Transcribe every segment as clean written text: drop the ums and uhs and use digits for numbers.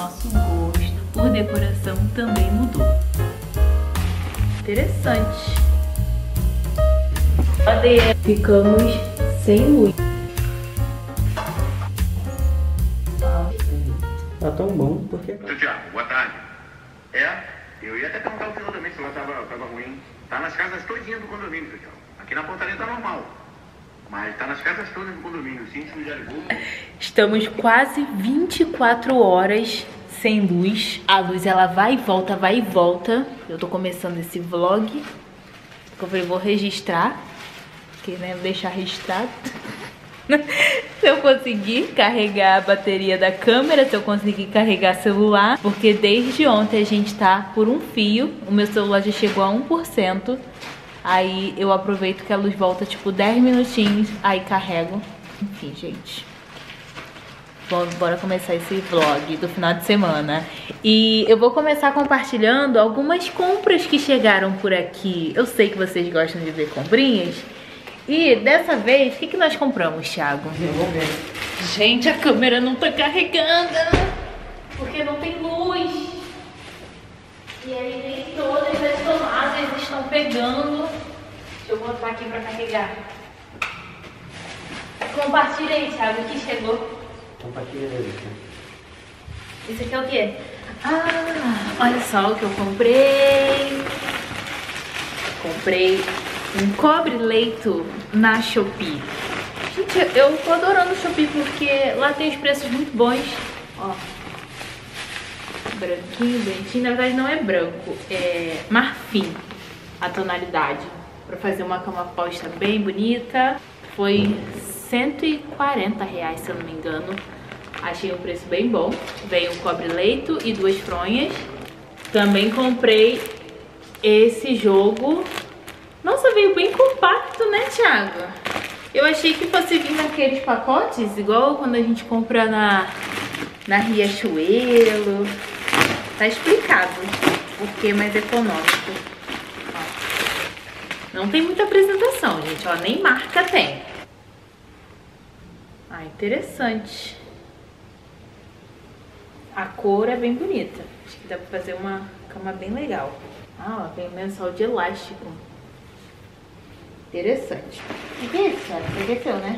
nosso gosto por decoração também mudou. Interessante. Ficamos sem luz. Tá tão bom, porque... Seu Thiago, boa tarde. Eu ia até perguntar o senhor também se ela tava ruim. Tá nas casas todinhas do condomínio, seu Thiago. Aqui na portaria tá normal. Mas tá nas casas todas do condomínio. O síndico já ligou. Estamos quase 24 horas sem luz. A luz, ela vai e volta, vai e volta. Eu tô começando esse vlog. Eu falei, vou registrar. Porque, né, vou deixar registrado. Se eu conseguir carregar a bateria da câmera, se eu conseguir carregar celular, porque desde ontem a gente tá por um fio, o meu celular já chegou a 1%, aí eu aproveito que a luz volta tipo 10 minutinhos, aí carrego. Enfim, gente, bora começar esse vlog do final de semana. E eu vou começar compartilhando algumas compras que chegaram por aqui. Eu sei que vocês gostam de ver comprinhas. E dessa vez, o que nós compramos, Thiago? Eu vou ver. Gente, a câmera não tá carregando, porque não tem luz. E aí nem todas as tomadas estão pegando. Deixa eu botar aqui pra carregar. Compartilha aí, Thiago, o que chegou. Compartilha aí. Isso aqui é o quê? Ah, olha só o que eu comprei. Comprei um cobre-leito na Shopee. Gente, eu tô adorando o Shopee porque lá tem os preços muito bons. Ó, branquinho, bonitinho. Na verdade não é branco, é marfim a tonalidade. Pra fazer uma cama posta bem bonita. Foi R$140, se eu não me engano. Achei um preço bem bom. Veio um cobre-leito e 2 fronhas. Também comprei esse jogo. Nossa, veio bem compacto, né, Thiago? Eu achei que fosse vir naqueles pacotes, igual quando a gente compra na Riachuelo. Tá explicado por que mais econômico. Ó. Não tem muita apresentação, gente. Ó, nem marca tem. Ah, interessante. A cor é bem bonita. Acho que dá pra fazer uma cama bem legal. Ah, ó, tem um lençol de elástico. Interessante. O que é isso, cara? Você esqueceu, né?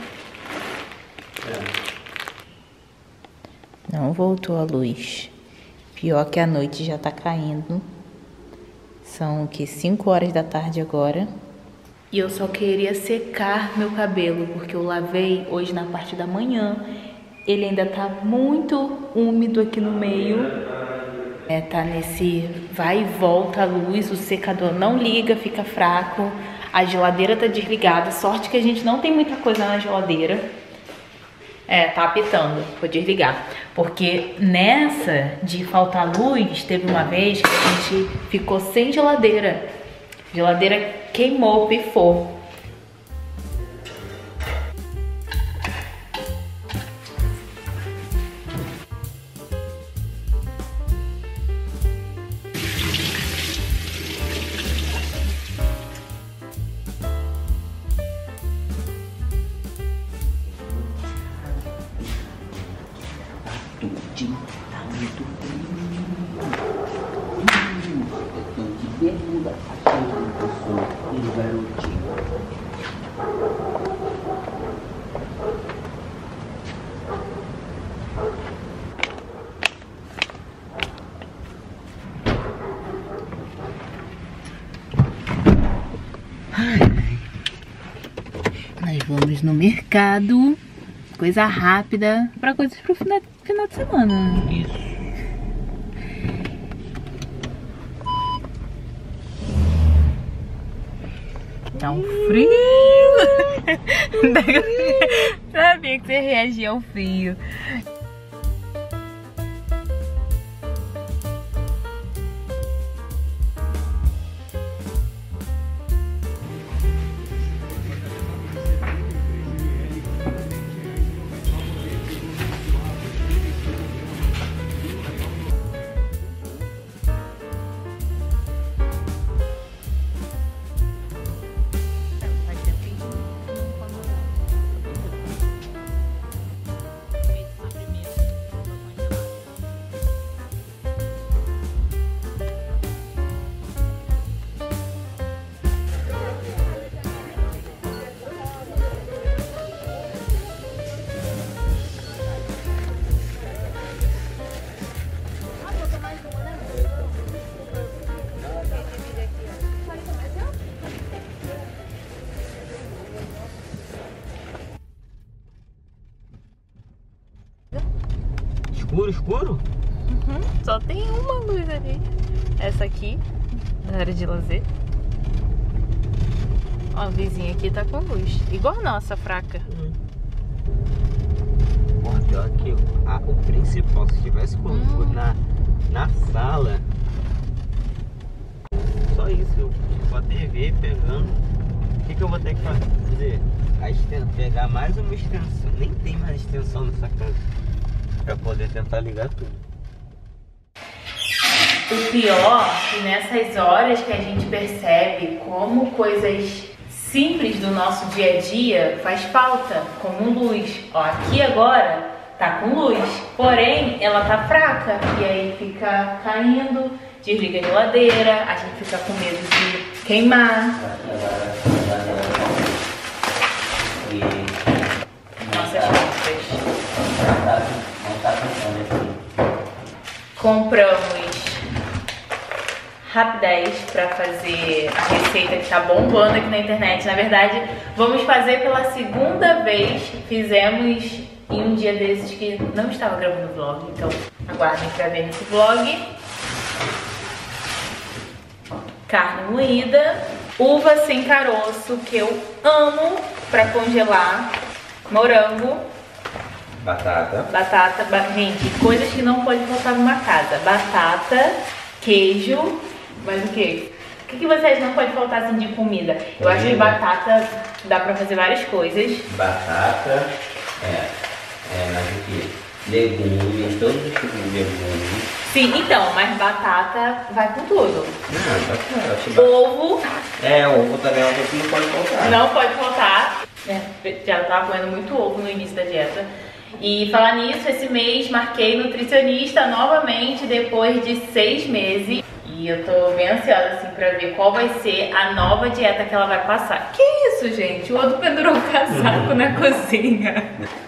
Não voltou a luz. Pior que a noite já tá caindo. São o que? 5 horas da tarde agora. E eu só queria secar meu cabelo, porque eu lavei hoje na parte da manhã. Ele ainda tá muito úmido aqui no meio. Tá nesse vai e volta a luz, o secador não liga, fica fraco. A geladeira tá desligada, sorte que a gente não tem muita coisa na geladeira. Tá apitando, vou desligar. Porque nessa de faltar luz, teve uma vez que a gente ficou sem geladeira. A geladeira queimou, pifou. Tá muito eu tô de bermuda, achando que eu sou um garotinho. Nós vamos no mercado, coisa rápida, para coisas pro final de semana. Isso. Tá um frio. Sabia que você reagia ao frio. escuro, escuro? Só tem uma luz ali. Essa aqui, na área de lazer. Ó, a vizinha aqui tá com luz. Igual a nossa, fraca. Porra, pior que o principal, se tivesse com luz na sala, só isso, com a TV pegando, o que eu vou ter que fazer? Pegar mais uma extensão, nem tem mais extensão nessa casa, pra poder tentar ligar tudo. O pior é que nessas horas que a gente percebe como coisas simples do nosso dia a dia faz falta, como luz. Ó, aqui agora tá com luz, porém ela tá fraca e aí fica caindo, desliga a geladeira, a gente fica com medo de queimar. Nossas compras. Compramos Rapidez para fazer a receita que tá bombando aqui na internet. Na verdade, vamos fazer pela segunda vez. Fizemos em um dia desses que não estava gravando vlog, então aguardem para ver nesse vlog. Carne moída, uva sem caroço, que eu amo para congelar, morango, Batata. Gente, coisas que não pode faltar numa casa. Batata, queijo, mas o quê? O que vocês não podem faltar assim de comida? Eu acho que batata dá pra fazer várias coisas. Batata, mas o que? Legumes, todos os tipos de legumes. Sim, então, mas batata vai com tudo. Não, batata. Ovo. Ovo também é uma coisa que não pode faltar. Não pode faltar. Já tava comendo muito ovo no início da dieta. E falar nisso, esse mês marquei nutricionista novamente depois de 6 meses. E eu tô bem ansiosa assim pra ver qual vai ser a nova dieta que ela vai passar. Que isso, gente? O outro pendurou o casaco na cozinha.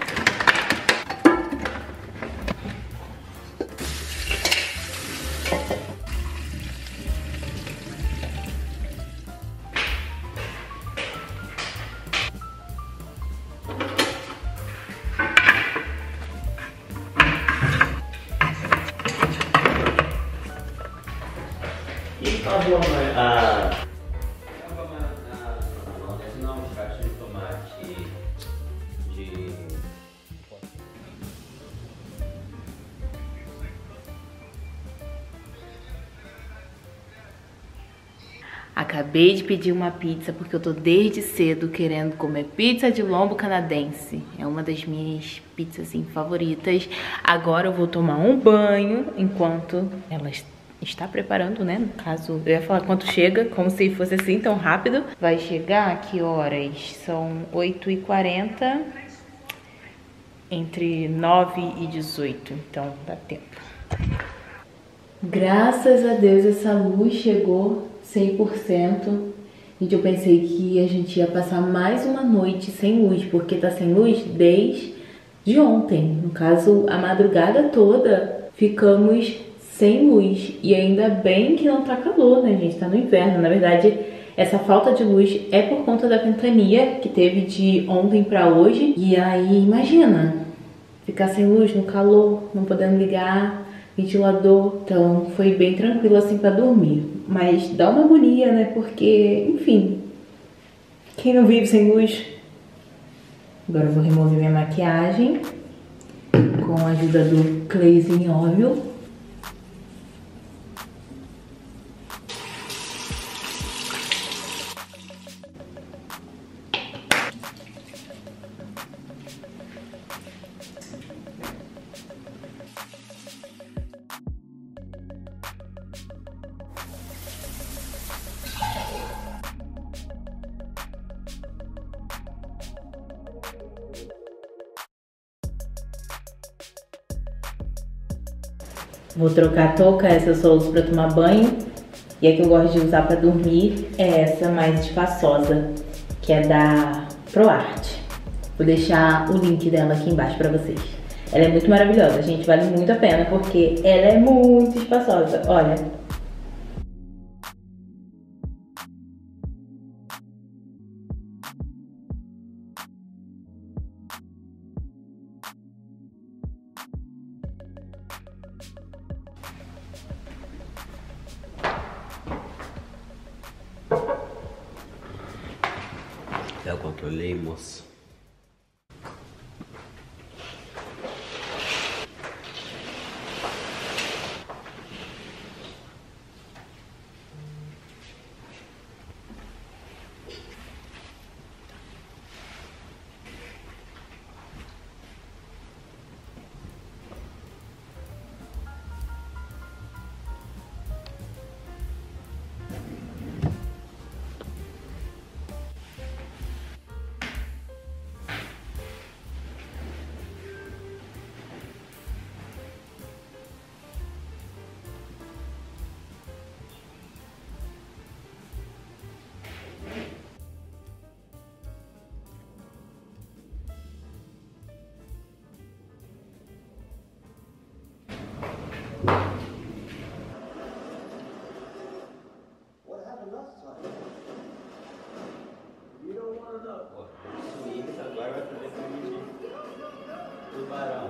Não, caixa de tomate de... Acabei de pedir uma pizza porque eu tô desde cedo querendo comer pizza de lombo canadense. É uma das minhas pizzas assim, favoritas. Agora eu vou tomar um banho enquanto ela está preparando, né? No caso, eu ia falar quanto chega, como se fosse assim tão rápido. Vai chegar, que horas? São 8h40, entre 9 e 18, então dá tempo. Graças a Deus essa luz chegou 100%. Gente, eu pensei que a gente ia passar mais uma noite sem luz, porque tá sem luz desde ontem. No caso, a madrugada toda ficamos sem luz. E ainda bem que não tá calor, né, gente? Tá no inverno. Na verdade, essa falta de luz é por conta da ventania que teve de ontem pra hoje. E aí, imagina, ficar sem luz no calor, não podendo ligar ventilador. Então, foi bem tranquilo assim pra dormir. Mas dá uma agonia, né? Porque, enfim, quem não vive sem luz? Agora eu vou remover minha maquiagem com a ajuda do Cleansing Oil. Vou trocar a touca, essa eu só uso pra tomar banho. E a que eu gosto de usar pra dormir é essa mais espaçosa, que é da ProArt. Vou deixar o link dela aqui embaixo pra vocês. Ela é muito maravilhosa, gente, vale muito a pena porque ela é muito espaçosa, olha. Olhei, moça. Agora vai fazer tubarão.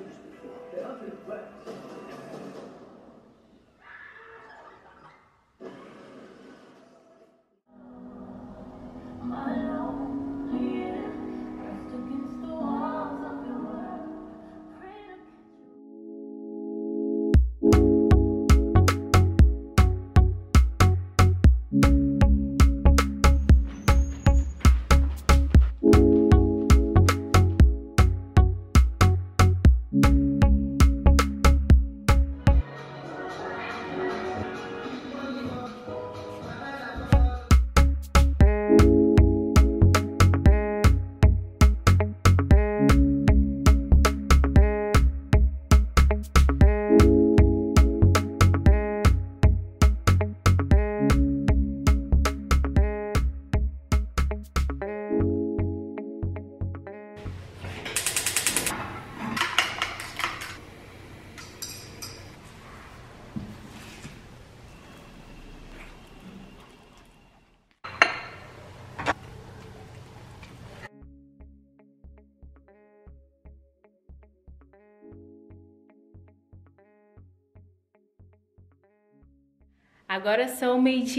Agora são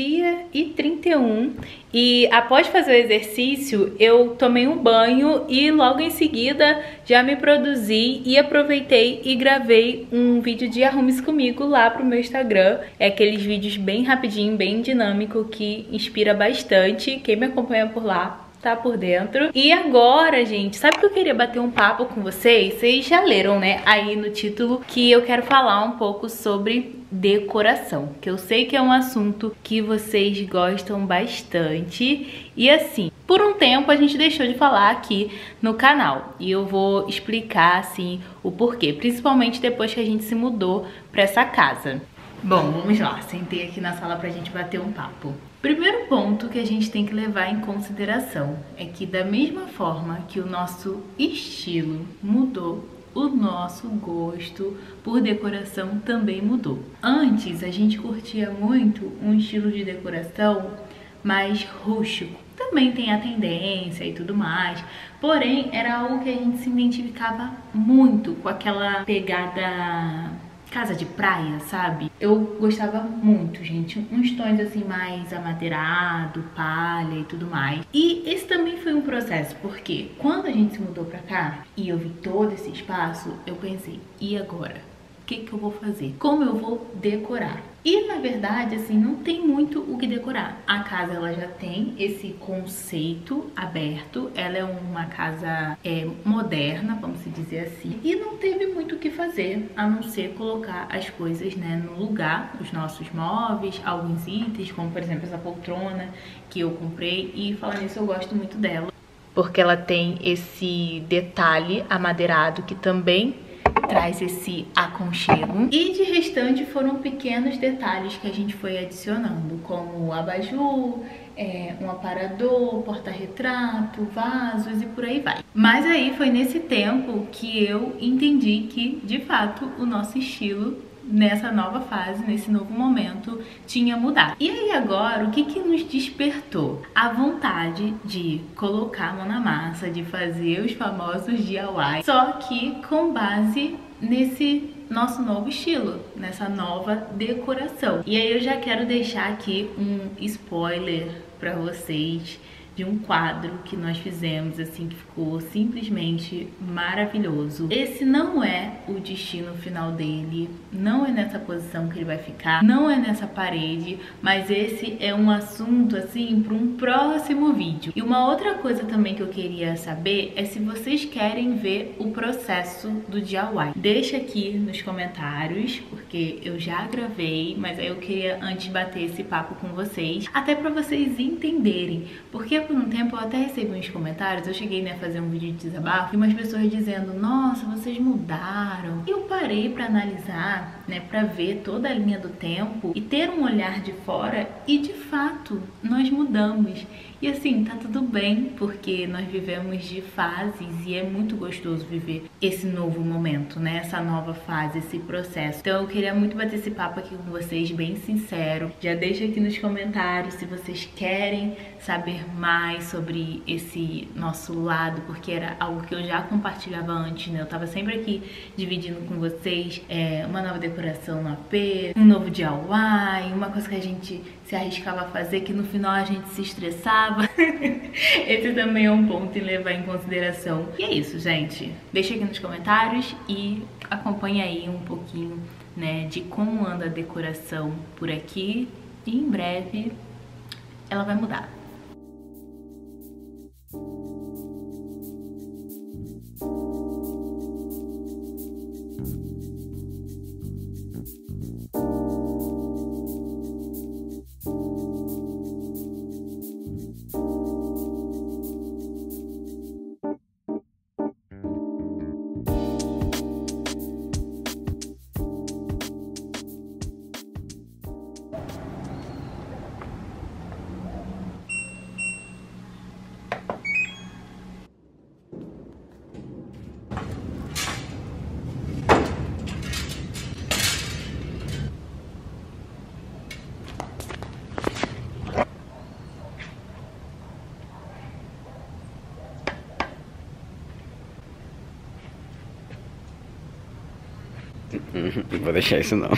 12h31 e após fazer o exercício eu tomei um banho e logo em seguida já me produzi e aproveitei e gravei um vídeo de arrume-se comigo lá pro meu Instagram. É aqueles vídeos bem rapidinho, bem dinâmico, que inspira bastante. Quem me acompanha por lá tá por dentro. E agora, gente, sabe que eu queria bater um papo com vocês? Vocês já leram, né, aí no título que eu quero falar um pouco sobre decoração, que eu sei que é um assunto que vocês gostam bastante. E assim, por um tempo a gente deixou de falar aqui no canal e eu vou explicar assim o porquê, principalmente depois que a gente se mudou pra essa casa. Bom, vamos lá, sentei aqui na sala pra gente bater um papo. Primeiro ponto que a gente tem que levar em consideração é que da mesma forma que o nosso estilo mudou, o nosso gosto por decoração também mudou. Antes a gente curtia muito um estilo de decoração mais rústico. Também tem a tendência e tudo mais, porém era algo que a gente se identificava muito com aquela pegada casa de praia, sabe? Eu gostava muito, gente, uns tons assim mais amadeirado, palha e tudo mais. E esse também foi um processo, porque quando a gente se mudou pra cá e eu vi todo esse espaço, eu pensei, e agora? O que eu vou fazer? Como eu vou decorar? E na verdade, assim, não tem muito o que decorar. A casa, ela já tem esse conceito aberto. Ela é uma casa moderna, vamos dizer assim. E não teve muito o que fazer, a não ser colocar as coisas, né, no lugar. Os nossos móveis, alguns itens, como por exemplo essa poltrona que eu comprei. E falando nisso, eu gosto muito dela, porque ela tem esse detalhe amadeirado que também traz esse aconchego. E de restante foram pequenos detalhes que a gente foi adicionando, como abajur, um aparador, porta-retrato, vasos e por aí vai. Mas aí foi nesse tempo que eu entendi que, de fato, o nosso estilo nessa nova fase, nesse novo momento, tinha mudado. E aí agora, o que nos despertou? A vontade de colocar a mão na massa, de fazer os famosos DIY, só que com base nesse nosso novo estilo, nessa nova decoração. E aí eu já quero deixar aqui um spoiler pra vocês de um quadro que nós fizemos, assim, que ficou simplesmente maravilhoso. Esse não é o destino final dele, não é nessa posição que ele vai ficar, não é nessa parede, mas esse é um assunto, assim, para um próximo vídeo. E uma outra coisa também que eu queria saber é se vocês querem ver o processo do DIY. Deixa aqui nos comentários, porque eu já gravei, mas aí eu queria antes bater esse papo com vocês, até para vocês entenderem, porque por um tempo eu até recebi uns comentários, eu cheguei, né, a fazer um vídeo de desabafo, e umas pessoas dizendo, nossa, vocês mudaram. Eu parei pra analisar, né, pra ver toda a linha do tempo e ter um olhar de fora, e de fato, nós mudamos. E assim, tá tudo bem, porque nós vivemos de fases e é muito gostoso viver esse novo momento, né? Essa nova fase, esse processo. Então eu queria muito bater esse papo aqui com vocês, bem sincero. Já deixa aqui nos comentários se vocês querem saber mais sobre esse nosso lado, porque era algo que eu já compartilhava antes, né? Eu tava sempre aqui dividindo com vocês uma nova decoração no AP, um novo DIY, uma coisa que a gente se arriscava a fazer, que no final a gente se estressava. Esse também é um ponto em levar em consideração. E é isso, gente. Deixa aqui nos comentários e acompanha aí um pouquinho, né, de como anda a decoração por aqui. E em breve ela vai mudar. Não vou deixar isso não.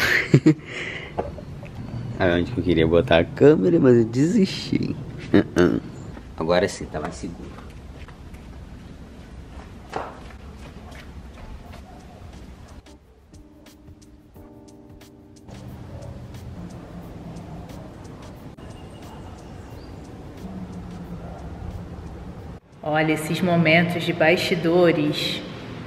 Onde que eu queria botar a câmera, mas eu desisti. Agora sim, tá mais seguro. Olha, esses momentos de bastidores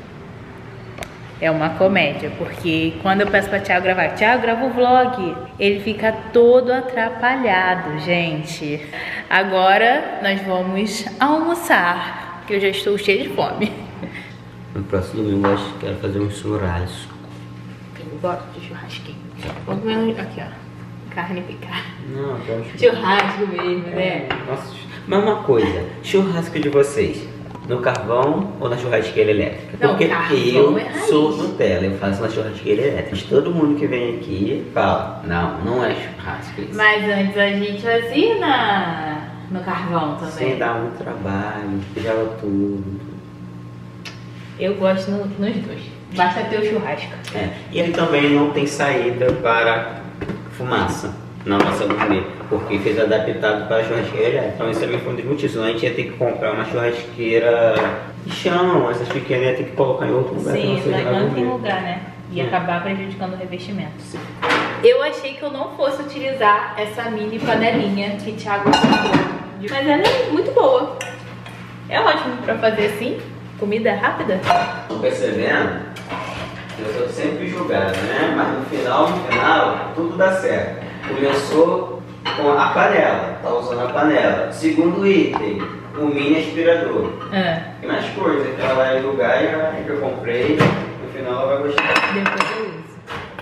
é uma comédia, porque quando eu peço pra Thiago gravar, Thiago, grava o vlog, ele fica todo atrapalhado, gente. Agora nós vamos almoçar, que eu já estou cheia de fome. No próximo domingo eu acho que quero fazer um churrasco. Eu gosto de churrasquinho. Vamos comer aqui, ó, carne picada. Não, eu quero churrasco mesmo, né? Nossa, mas uma coisa, churrasco de vocês, no carvão ou na churrasqueira elétrica? Não, porque eu sou Nutella, eu faço na churrasqueira elétrica. Mas todo mundo que vem aqui fala, não é churrasco isso. Mas antes a gente fazia no carvão também. Sem dar muito trabalho, já tudo. Eu gosto nos dois. Basta ter o churrasco. E ele também não tem saída para fumaça na nossa gourmet, porque fez adaptado para a churrasqueira. Então isso também foi um dos motivos. Senão a gente ia ter que comprar uma churrasqueira de chão, essas pequenas ia ter que colocar em outro lugar. Sim, não tem lugar, né? Ia acabar prejudicando o revestimento. Eu achei que eu não fosse utilizar essa mini panelinha que o Thiago comprou, mas ela é muito boa. É ótimo para fazer assim, comida rápida. Estão percebendo? Eu sou sempre julgado, né? Mas no final, tudo dá certo. Começou com a panela, tá usando a panela. Segundo item, o mini aspirador. E mais coisas que ela vai lugar e que eu comprei, no final ela vai gostar. Depois eu uso.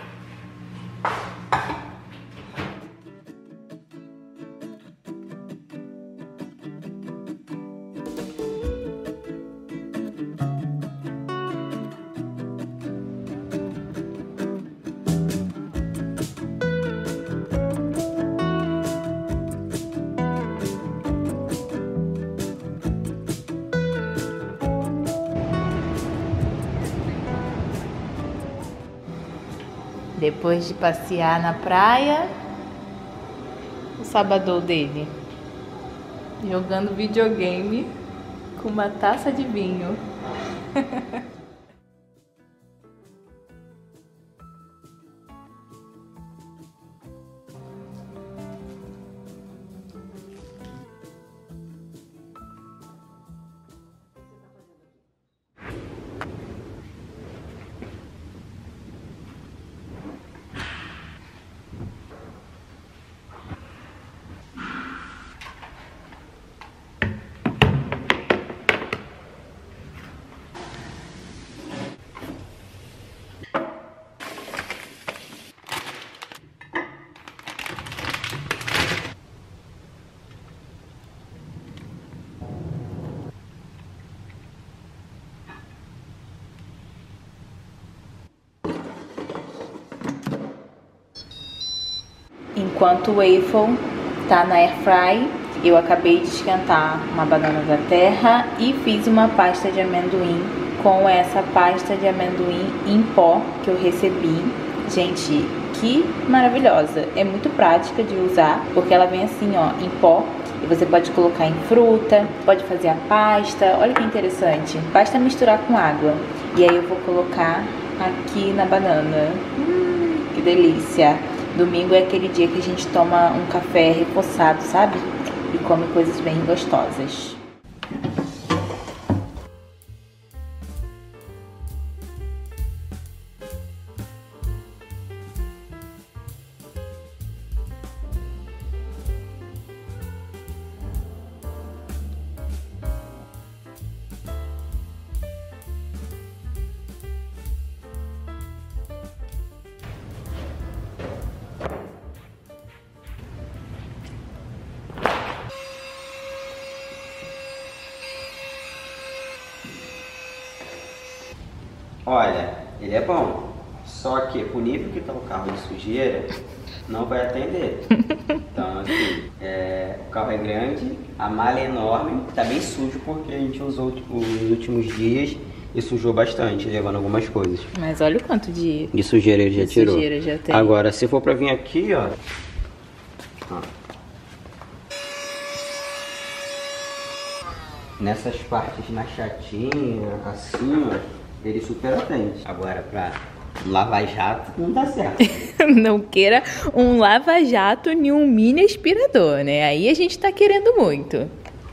Depois de passear na praia, o sabadão dele. jogando videogame com uma taça de vinho. Enquanto o waffle tá na air fry, eu acabei de esquentar uma banana da terra e fiz uma pasta de amendoim com essa pasta de amendoim em pó que eu recebi. Gente, que maravilhosa! É muito prática de usar, porque ela vem assim, ó, em pó. E você pode colocar em fruta, pode fazer a pasta. Olha que interessante. Basta misturar com água. E aí eu vou colocar aqui na banana. Que delícia! Domingo é aquele dia que a gente toma um café reforçado, sabe? E come coisas bem gostosas. Olha, ele é bom, só que o nível que tá o carro de sujeira não vai atender. Então, assim, o carro é grande, a malha é enorme, tá bem sujo porque a gente usou os últimos dias e sujou bastante, levando algumas coisas. Mas olha o quanto de sujeira ele já tirou. Sujeira já tem. Agora, se for pra vir aqui, ó. Nessas partes mais chatinhas, assim, ó. Ele super atende. Agora, pra lava-jato, não dá certo. Não queira um lava-jato nem um mini aspirador, né? Aí a gente tá querendo muito.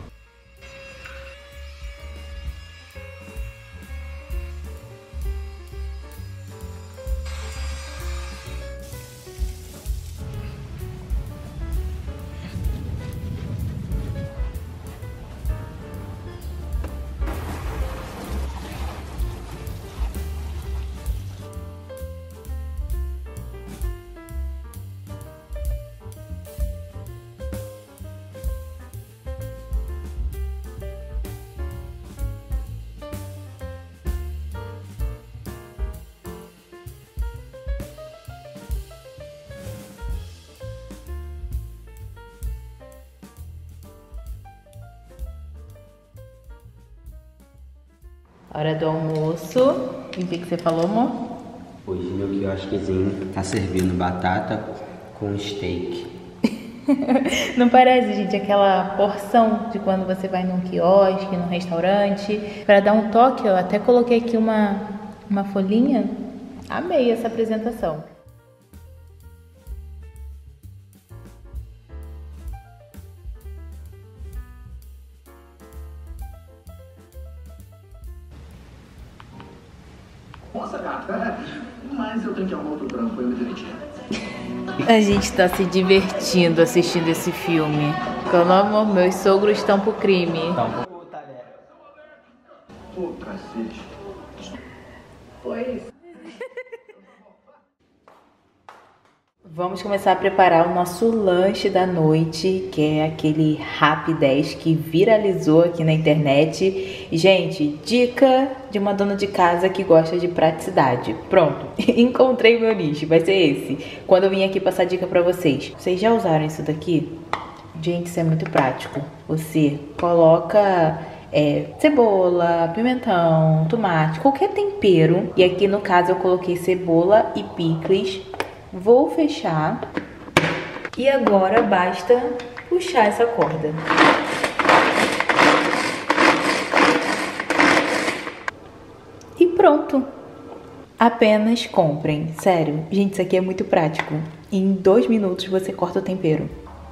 Hora do almoço. E o que você falou, amor? Hoje meu quiosquezinho tá servindo batata com steak. Não parece, gente, aquela porção de quando você vai num quiosque, num restaurante? Para dar um toque, eu até coloquei aqui uma folhinha. Amei essa apresentação. Nossa, gata, mas eu tenho que arrumar outro tranquilo direitinho. A gente tá se divertindo assistindo esse filme. Como meus sogros estão pro crime. Pô, cacete. Foi. Vamos começar a preparar o nosso lanche da noite, que é aquele Rapidez que viralizou aqui na internet. Gente, dica de uma dona de casa que gosta de praticidade. Pronto, encontrei meu nicho, vai ser esse. Quando eu vim aqui passar dica pra vocês. Vocês já usaram isso daqui? Gente, isso é muito prático. Você coloca cebola, pimentão, tomate, qualquer tempero. E aqui no caso eu coloquei cebola e picles. Vou fechar e agora basta puxar essa corda. pronto. Apenas comprem, sério. Gente, isso aqui é muito prático. Em 2 minutos você corta o tempero.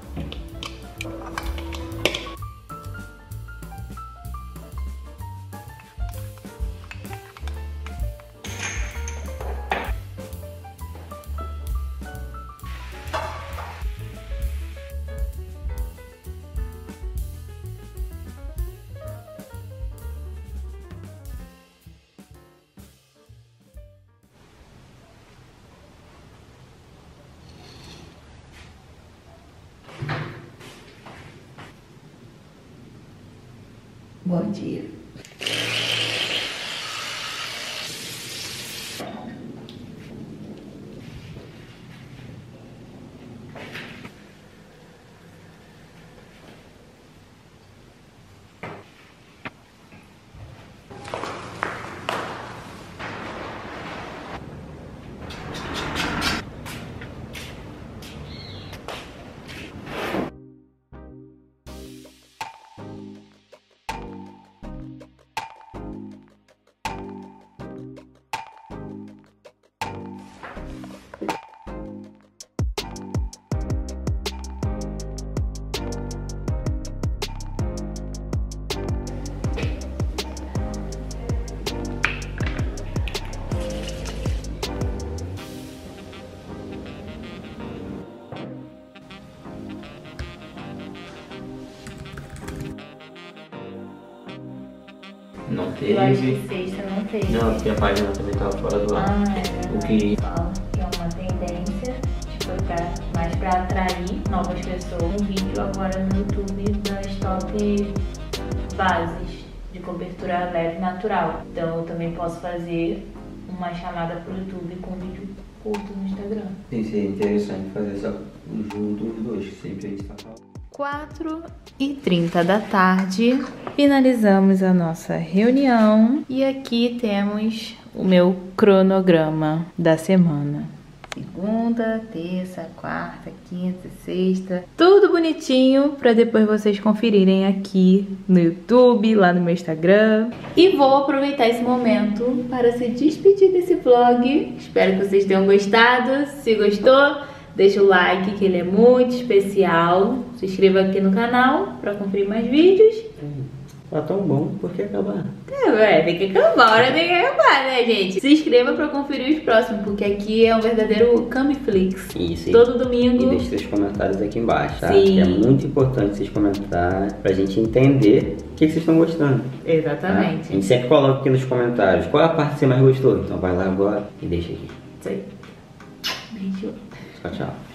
Bom dia. Não Eu acho teve. que sexta não teve. Não, porque a página também tava fora do ar. Ah, O que fala que é uma tendência, tipo, mais pra atrair novas pessoas. Um vídeo agora no YouTube das top bases de cobertura leve natural. Então eu também posso fazer uma chamada pro YouTube com vídeo curto no Instagram. Sim, seria interessante fazer só o junto dos dois, que sempre a gente tá falando. 4h30 da tarde, finalizamos a nossa reunião e aqui temos o meu cronograma da semana. Segunda, terça, quarta, quinta, sexta, tudo bonitinho para depois vocês conferirem aqui no YouTube, lá no meu Instagram. E vou aproveitar esse momento para se despedir desse vlog. Espero que vocês tenham gostado. Se gostou, deixa o like, que ele é muito especial. Se inscreva aqui no canal para conferir mais vídeos. Tá tão bom, por que acabar? Tem que acabar, a hora tem que acabar, né, gente? Se inscreva para conferir os próximos, porque aqui é um verdadeiro Camiflix. Isso. Todo domingo. E deixe seus comentários aqui embaixo, tá? Sim. Que é muito importante vocês comentarem pra gente entender o que vocês estão gostando. Exatamente. Tá? A gente sempre coloca aqui nos comentários qual é a parte que você mais gostou. Então vai lá agora e deixa aqui. Isso aí. Beijo. Tchau, tchau.